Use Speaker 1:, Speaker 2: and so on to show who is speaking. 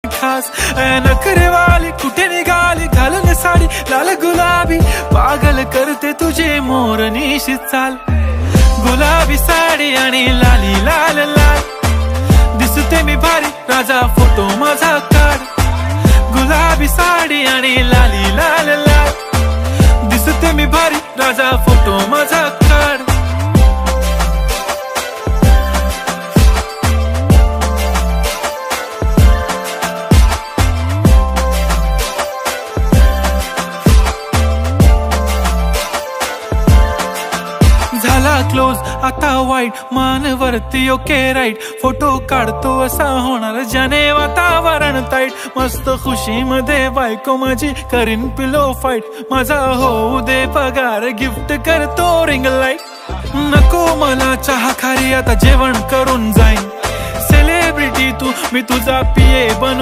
Speaker 1: खास नखरे वाली कुठे निघाली घालून साडी लाल गुलाबी पागल करते तुझे मोरनीशी चाल गुलाबी साडी आणि लाली लाल लाल दिसते मी भारी राजा फोटो माझा काढ गुलाबी साडी आणि लाली लाल लाल दिसते मी भारी राजा फोटो माझा काढ झाला क्लोज आता वाईट मानवरती ओके राईट फोटो काढतो असा होणार ज्याने वातावरण ताईट मस्त खुशी मध्ये बायको माझी करीन पिलो फाईट माझा होऊ दे पगार गिफ्ट करतो रिंग लाईट नको मला चहा खारी आता जेवण करून जाईन सेलिब्रिटी तू मी तुझा पिये बनू